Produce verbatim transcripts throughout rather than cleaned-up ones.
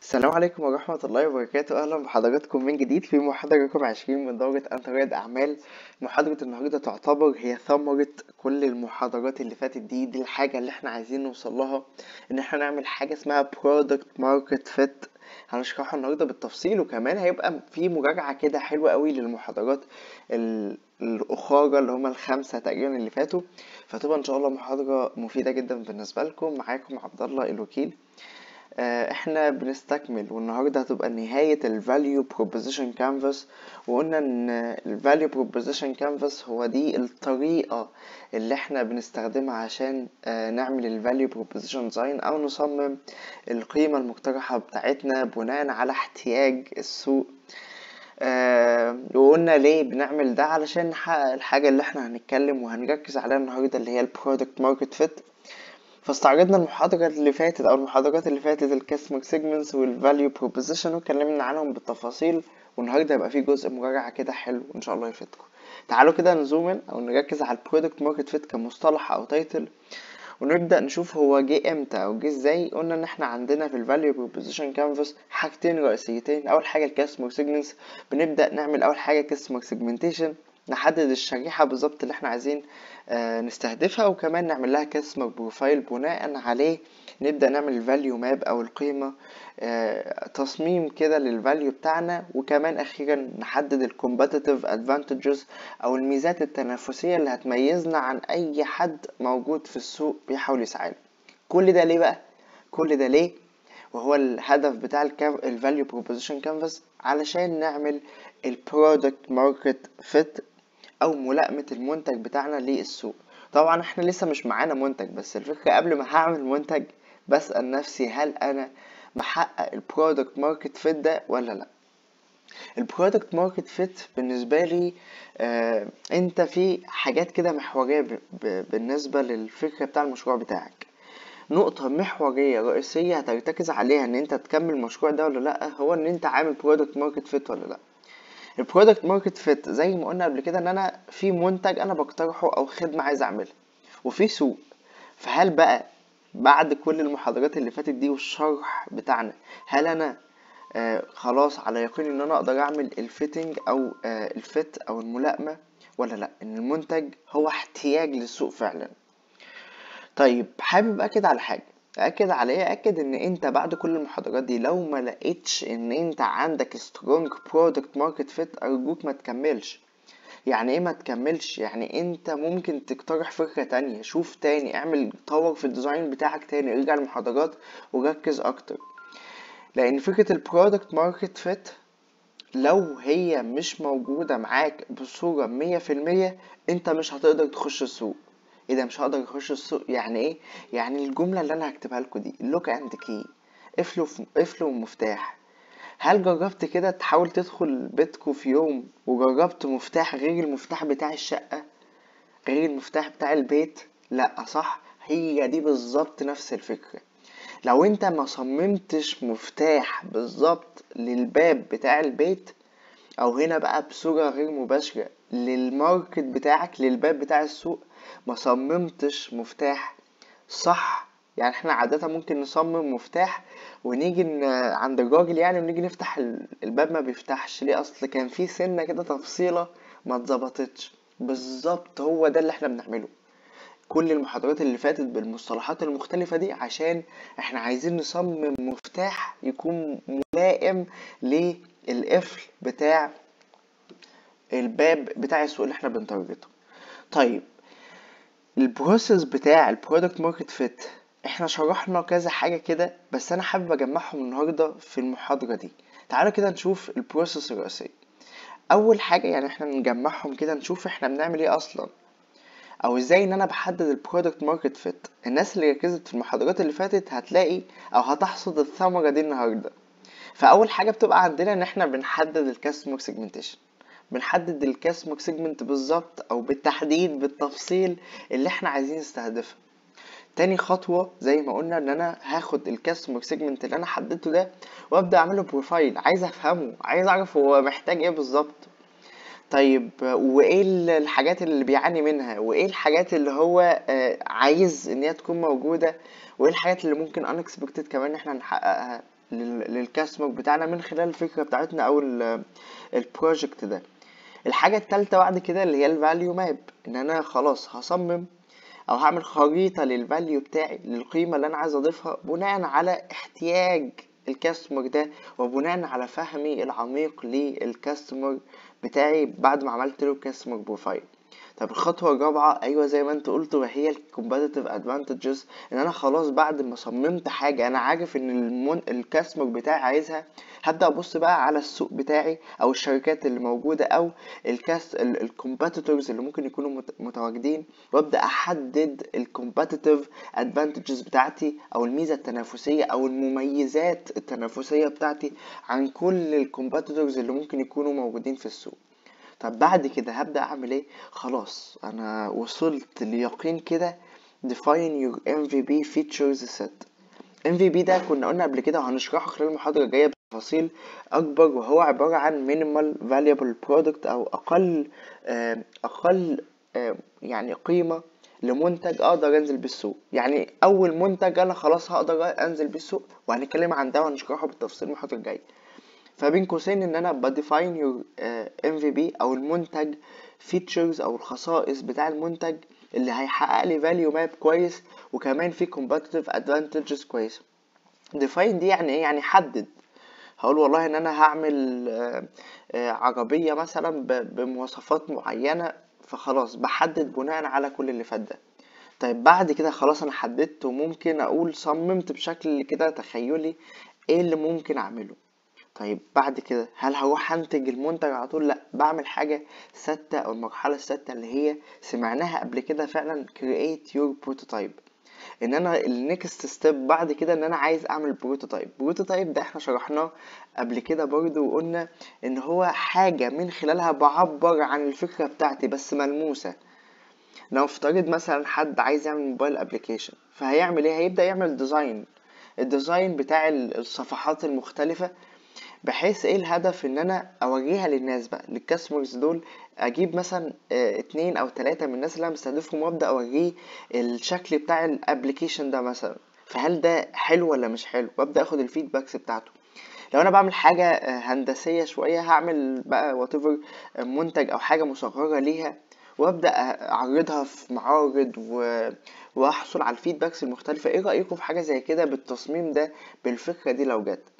السلام عليكم ورحمة الله وبركاته. أهلا بحضراتكم من جديد في محاضرة رقم عشرين من دورة أنت رائد أعمال. محاضرة النهاردة تعتبر هي ثمرة كل المحاضرات اللي فاتت دي دي الحاجة اللي احنا عايزين نوصل لها، إن احنا نعمل حاجة اسمها Product Market Fit. هنشرحها النهاردة بالتفصيل، وكمان هيبقى في مراجعة كده حلوة قوي للمحاضرات ال- الأخرى اللي هما الخمسة تقريبا اللي فاتوا، فتبقى إن شاء الله محاضرة مفيدة جدا بالنسبة لكم. معاكم عبد الله الوكيل. آه، احنا بنستكمل، والنهاردة هتبقى نهاية ال Value Proposition Canvas. وقلنا ان ال Value Proposition Canvas هو دي الطريقة اللي احنا بنستخدمها عشان آه، نعمل ال Value Proposition Design او نصمم القيمة المقترحة بتاعتنا بناء على احتياج السوق. آه، وقلنا ليه بنعمل ده، علشان نحقق الحاجة اللي احنا هنتكلم وهنركز عليها النهاردة اللي هي ال Product Market Fit. فاستعرضنا المحاضرة اللي فاتت أو المحاضرات اللي فاتت الكاستمر سيجمنتس والفاليو بروبوزيشن واتكلمنا عنهم بالتفاصيل، والنهاردة هيبقى فيه جزء مراجعة كده حلو إن شاء الله يفيدكم. تعالوا كده نزومن أو نركز على البرودكت ماركت فيت كمصطلح أو تايتل، ونبدأ نشوف هو جه امتى أو جه ازاي. قلنا إن احنا عندنا في الفاليو بروبوزيشن كانفاس حاجتين رئيسيتين. أول حاجة الكاستمر سيجمنتس، بنبدأ نعمل أول حاجة كاستمر سيجمنتيشن، نحدد الشريحة بالظبط اللي احنا عايزين آه نستهدفها، وكمان نعمل لها كاستمر بروفايل بناء عليه نبدأ نعمل الفاليو ماب أو القيمة، آه تصميم كده للفاليو بتاعنا، وكمان أخيرا نحدد الكومباتيتيف ادفانتجز أو الميزات التنافسية اللي هتميزنا عن أي حد موجود في السوق بيحاول يسعى. كل ده ليه بقى؟ كل ده ليه؟ وهو الهدف بتاع الفاليو بروبوزيشن كانفاس، علشان نعمل البرودكت ماركت فيت او ملائمة المنتج بتاعنا للسوق. طبعا احنا لسه مش معانا منتج، بس الفكرة قبل ما هعمل منتج بسأل نفسي هل انا محقق البرودكت ماركت فيت ده ولا لا. البرودكت ماركت فيت بالنسبة لي آه انت في حاجات كده محورية ب- ب- بالنسبة للفكرة بتاع المشروع بتاعك. نقطة محورية رئيسية هترتكز عليها ان انت تكمل المشروع ده ولا لا، هو ان انت عامل برودكت ماركت فيت ولا لا. البرودكت ماركت فيت زي ما قلنا قبل كده ان انا في منتج انا بقترحه او خدمة عايز اعملها، وفي سوق. فهل بقى بعد كل المحاضرات اللي فاتت دي والشرح بتاعنا، هل انا آه خلاص على يقين ان انا اقدر اعمل الفيتنج او آه الفيت او الملائمة، ولا لا ان المنتج هو احتياج للسوق فعلا؟ طيب حابب اكد على حاجة، اكد على ايه؟ اكد ان انت بعد كل المحاضرات دي لو ما لقيتش ان انت عندك strong product market fit، ارجوك ما تكملش. يعني ايه ما تكملش؟ يعني انت ممكن تقترح فكرة تانية، شوف تاني، اعمل طور في الديزاين بتاعك تاني، ارجع المحاضرات وركز اكتر. لان فكرة البرودكت ماركت فيت لو هي مش موجودة معاك بصورة مية في المية انت مش هتقدر تخش السوق. اذا مش هقدر اخش السوق يعني ايه؟ يعني الجملة اللي انا هكتبها لكم دي لوك اند كي، قفل وف- قفل ومفتاح. هل جربت كده تحاول تدخل بيتكو في يوم وجربت مفتاح غير المفتاح بتاع الشقة، غير المفتاح بتاع البيت؟ لا صح، هي دي بالظبط نفس الفكرة. لو انت ما صممتش مفتاح بالظبط للباب بتاع البيت، او هنا بقى بصورة غير مباشرة للماركت بتاعك للباب بتاع السوق، ما صممتش مفتاح صح. يعني احنا عادة ممكن نصمم مفتاح ونيجي ن- عند الراجل يعني ونيجي نفتح ال- الباب ما بيفتحش ليه؟ اصل كان في سنة كده تفصيلة ما اتظبطتش. بالظبط هو ده اللي احنا بنعمله كل المحاضرات اللي فاتت بالمصطلحات المختلفة دي، عشان احنا عايزين نصمم مفتاح يكون ملائم للقفل بتاع الباب بتاع السوق اللي احنا بنتارجته. طيب البروسيس بتاع البرودكت ماركت فيت احنا شرحنا كذا حاجة كده، بس انا حابب اجمعهم النهاردة في المحاضرة دي. تعالوا كده نشوف البروسيس الرئيسية. اول حاجة يعني احنا نجمعهم كده نشوف احنا بنعمل ايه اصلا، او ازاي ان انا بحدد البرودكت ماركت فيت. الناس اللي ركزت في المحاضرات اللي فاتت هتلاقي او هتحصد الثمرة دي النهاردة. فاول حاجة بتبقى عندنا ان احنا بنحدد الكاستمر سيجمنتيشن، بنحدد الكاستمر سيجمنت بالظبط او بالتحديد بالتفصيل اللي احنا عايزين نستهدفها. تاني خطوة زي ما قلنا ان انا هاخد الكاستمر سيجمنت اللي انا حددته ده وابدا اعمله بروفايل، عايز افهمه، عايز اعرف هو محتاج ايه بالظبط. طيب وايه الحاجات اللي بيعاني منها، وايه الحاجات اللي هو عايز ان هي تكون موجودة، وايه الحاجات اللي ممكن unexpected كمان احنا نحققها. للكاستمر بتاعنا من خلال الفكرة بتاعتنا او البروجكت ده. الحاجة التالتة بعد كده اللي هي الفاليو ماب، ان انا خلاص هصمم او هعمل خريطة للفاليو بتاعي، للقيمة اللي انا عايز اضيفها بناء على احتياج الكاستمر ده، وبناء على فهمي العميق للكاستمر بتاعي بعد ما عملت له كاستمر بروفايل. طب الخطوة الرابعة، ايوه زي ما انت قلت، وهي ال competitive advantages، ان انا خلاص بعد ما صممت حاجة انا عارف ان المن... الكاستمر بتاعي عايزها، هبدأ ابص بقى على السوق بتاعي او الشركات اللي موجودة او الكاست ال competitors اللي ممكن يكونوا مت... متواجدين، وابدأ احدد ال competitive advantages بتاعتي او الميزة التنافسية او المميزات التنافسية بتاعتي عن كل ال competitors اللي ممكن يكونوا موجودين في السوق. طب بعد كده هبدأ اعمل ايه؟ خلاص انا وصلت ليقين كده define your إم في بي features set. إم في بي ده كنا قلنا قبل كده وهنشرحه خلال المحاضرة الجاية بتفاصيل اكبر، وهو عبارة عن minimal valuable product او اقل آه اقل آه يعني قيمة لمنتج اقدر انزل بالسوق. يعني اول منتج انا خلاص هقدر انزل بالسوق، وهنتكلم عن ده وهنشرحه بالتفصيل المحاضرة الجاية. فبين قوسين ان انا بديفاين يور إم في بي او المنتج features او الخصائص بتاع المنتج اللي هيحقق لي value map كويس، وكمان في competitive advantages كويسه. define دي يعني ايه؟ يعني حدد. هقول والله ان انا هعمل آه، آه، عربيه مثلا ب- بمواصفات معينه، فخلاص بحدد بناء على كل اللي فات ده. طيب بعد كده خلاص انا حددت، وممكن اقول صممت بشكل كده تخيلي ايه اللي ممكن اعمله. طيب بعد كده هل هروح انتج المنتج على طول؟ لا، بعمل حاجه ستة او المرحله الستة اللي هي سمعناها قبل كده فعلا create your prototype. ان انا النكست ستيب بعد كده ان انا عايز اعمل بروتوتايب. بروتوتايب ده احنا شرحناه قبل كده برضو، وقلنا ان هو حاجه من خلالها بعبر عن الفكره بتاعتي بس ملموسه. لو افترض مثلا حد عايز يعمل موبايل ابليكيشن، فهيعمل ايه؟ هيبدا يعمل ديزاين، الديزاين بتاع الصفحات المختلفه، بحيث ايه الهدف؟ ان انا اوريها للناس بقى، للكاستمرز دول. اجيب مثلا اه اتنين او تلاتة من الناس اللي انا مستهدفهم وابدا اوريه الشكل بتاع الابليكيشن ده مثلا، فهل ده حلو ولا مش حلو، وابدا اخد الفيدباكس بتاعته. لو انا بعمل حاجه اه هندسيه شويه، هعمل بقى واتيفر منتج او حاجه مصغره ليها، وابدا اعرضها في معارض و... واحصل على الفيدباكس المختلفه. ايه رايكم في حاجه زي كده بالتصميم ده بالفكره دي لو جت؟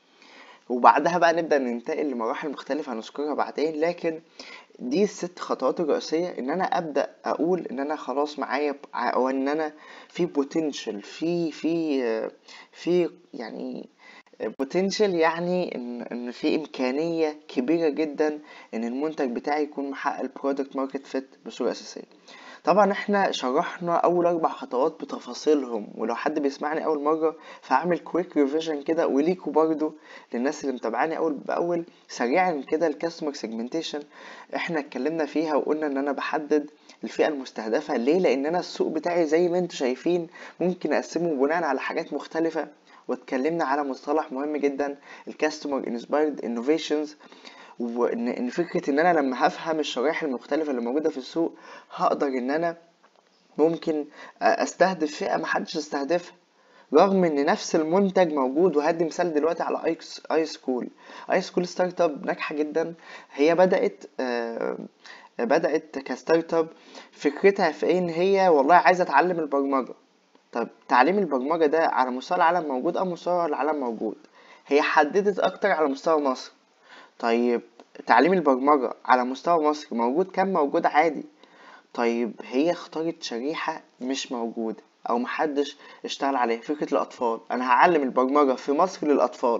وبعدها بقى نبدأ ننتقل لمراحل مختلفة هنذكرها بعدين. لكن دي الست خطوات الرئيسية، ان انا ابدأ اقول ان انا خلاص معايا ب- او ان انا في potential، في في آه، في يعني potential، يعني ان ان في امكانية كبيرة جدا ان المنتج بتاعي يكون محقق البرودكت ماركت فيت بصورة اساسية. طبعا احنا شرحنا اول اربع خطوات بتفاصيلهم، ولو حد بيسمعني اول مرة فاعمل كويك ريفيجن كده، وليكوا برضو للناس اللي متابعاني اول باول سريعا كده. الكاستمر سيجمنتيشن احنا اتكلمنا فيها وقلنا ان انا بحدد الفئة المستهدفة. ليه؟ لان انا السوق بتاعي زي ما انتوا شايفين ممكن اقسمه بناء على حاجات مختلفة. واتكلمنا على مصطلح مهم جدا، الكاستمر انسبايرد انوفيشنز، وان ان فكره ان انا لما هفهم الشرائح المختلفه اللي موجوده في السوق، هقدر ان انا ممكن استهدف فئه محدش استهدفها، رغم ان نفس المنتج موجود. وهدي مثال دلوقتي على ايس اي سكول. اي سكول ستارت اب ناجحه جدا. هي بدات آه، بدات كستارت اب، فكرتها في ايه؟ ان هي والله عايزه اتعلم البرمجه. طب تعليم البرمجه ده على مستوى العالم موجود، او مستوى العالم موجود؟ هي حددت اكتر على مستوى مصر. طيب تعليم البرمجة على مستوى مصر موجود؟ كان موجود عادي. طيب هي اختارت شريحة مش موجودة او محدش اشتغل عليها، فكرة الاطفال. انا هعلم البرمجة في مصر للاطفال.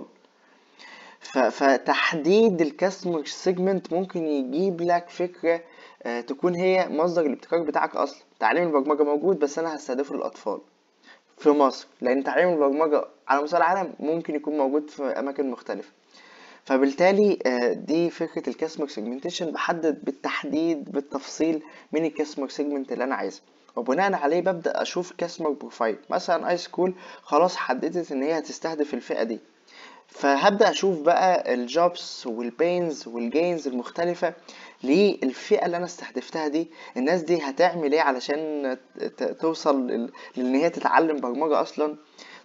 ف- فتحديد الكاستمر سيجمنت ممكن يجيب لك فكرة آه، تكون هي مصدر الابتكار بتاعك. اصلا تعليم البرمجة موجود بس انا هستهدفه للاطفال في مصر، لان تعليم البرمجة على مستوى العالم ممكن يكون موجود في اماكن مختلفة. فبالتالي آه، دي فكرة الكاستمر سيجمنتيشن، بحدد بالتحديد بالتفصيل مين الكاستمر سيجمنت اللي انا عايزه، وبناء عليه ببدأ اشوف كاستمر بروفايل. مثلا اي سكول خلاص حددت ان هي هتستهدف الفئة دي، فهبدأ اشوف بقى الجوبس والبينز والجينز المختلفة للفئة اللي انا استهدفتها دي. الناس دي هتعمل ايه علشان ت- توصل لل- لان هي تتعلم برمجة اصلا؟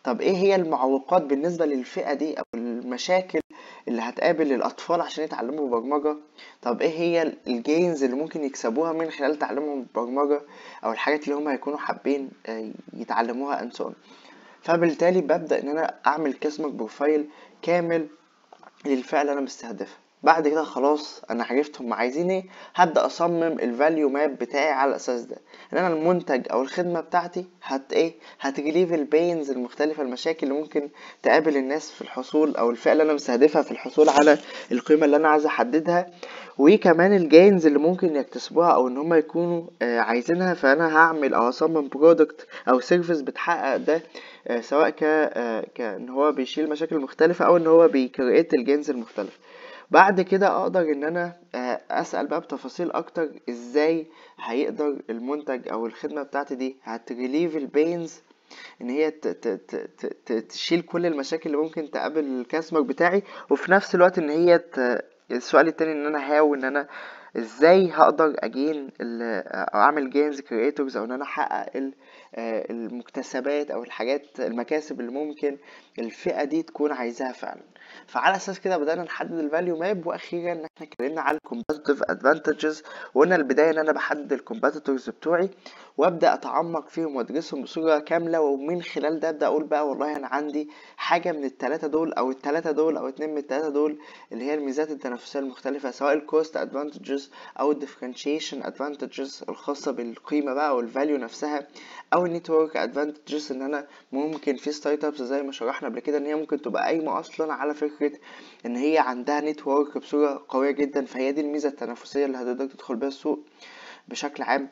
طب ايه هي المعوقات بالنسبة للفئة دي او المشاكل اللي هتقابل الاطفال عشان يتعلموا برمجة؟ طب ايه هي الجينز اللي ممكن يكسبوها من خلال تعلمهم البرمجة او الحاجات اللي هم هيكونوا حابين آه، يتعلموها انسون؟ فبالتالي ببدأ ان انا اعمل كاستمر بروفايل كامل للفئة اللي انا مستهدفها. بعد كده خلاص انا عرفت هم عايزين ايه، هبدأ اصمم الفاليو ماب بتاعي على الاساس ده، ان انا المنتج او الخدمة بتاعتي هت ايه هتجليف البينز المختلفة، المشاكل اللي ممكن تقابل الناس في الحصول او الفئة اللي انا مستهدفها في الحصول على القيمة اللي انا عايز احددها، وكمان الجينز اللي ممكن يكتسبوها او ان هم يكونوا آه، عايزينها. فانا هعمل او هصمم برودكت او سيرفيس بتحقق ده، آه، سواء ك آه، كان هو بيشيل مشاكل مختلفة او ان هو بيكريت الجينز المختلفة. بعد كده اقدر ان انا آه، اسأل بقى بتفاصيل اكتر، ازاي هيقدر المنتج او الخدمة بتاعتي دي هتريليف البينز، ان هي ت- ت- ت- ت- ت- تشيل كل المشاكل اللي ممكن تقابل الكاستمر بتاعي، وفي نفس الوقت ان هي ت... السؤال التاني ان انا هاوي ان انا ازاي هقدر اجين ال- او اعمل جينز كرياتورز، او ان انا احقق ال- آه، المكتسبات او الحاجات المكاسب اللي ممكن الفئة دي تكون عايزاها فعلا. فعلى اساس كده بدأنا نحدد الفاليو ماب، واخيرا ان احنا اتكلمنا على الكومبetitive ادفانتجز، وقلنا البداية ان انا بحدد الكومبيتيتورز بتوعي وابدا اتعمق فيهم وادرسهم بصوره كامله، ومن خلال ده ابدا اقول بقى والله انا عندي حاجه من الثلاثه دول او الثلاثه دول او اتنين من الثلاثه دول، اللي هي الميزات التنافسيه المختلفه، سواء الكوست ادفانتجز او الديفرنشيشن ادفانتجز الخاصه بالقيمه بقى او الفاليو نفسها، او النتورك ادفانتجز، ان انا ممكن في ستارت ابس زي ما شرحنا قبل كده ان هي ممكن تبقى قايمه اصلا على فكره ان هي عندها نتورك بصوره قويه جدا، فهي دي الميزه التنافسيه اللي هتقدر تدخل بيها السوق بشكل عام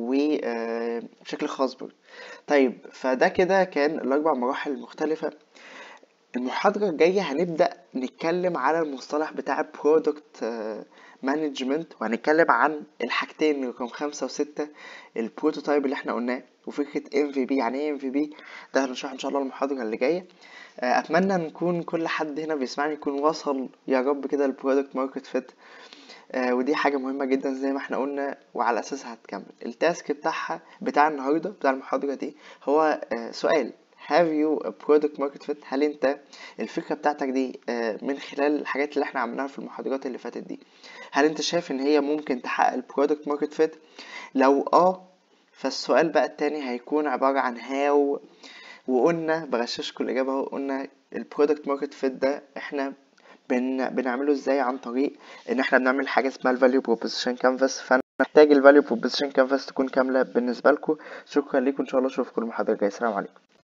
وبشكل خاص برضه. طيب فده كده كان الأربع مراحل المختلفة. المحاضرة الجاية هنبدأ نتكلم على المصطلح بتاع Product Management، وهنتكلم عن الحاجتين رقم خمسة وستة، البروتوتايب اللي احنا قلناه، وفكرة إم في بي. يعني ايه إم في بي؟ ده هنشرح ان شاء الله المحاضرة اللي جاية. آه، اتمنى نكون كل حد هنا بيسمعني يكون وصل يا رب كده البرودكت ماركت فيت، آه ودي حاجة مهمة جدا زي ما احنا قلنا، وعلى اساسها هتكمل التاسك بتاعها بتاع النهاردة بتاع المحاضرة دي. هو آه سؤال have you a product market fit؟ هل انت الفكرة بتاعتك دي آه من خلال الحاجات اللي احنا عملناها في المحاضرات اللي فاتت دي، هل انت شايف ان هي ممكن تحقق البرودكت ماركت فيت؟ لو اه، فالسؤال بقى التاني هيكون عبارة عن how، وقلنا بغششكوا الإجابة اهو، قلنا البرودكت ماركت فيت ده احنا بن... بنعمله ازاي؟ عن طريق ان احنا بنعمل حاجه اسمها الفاليو بروبوزيشن كانفاس. فانا محتاج الفاليو بروبوزيشن كانفاس تكون كامله بالنسبه لكم. شكرا ليكم، ان شاء الله اشوفكم المحاضره الجايه. السلام عليكم.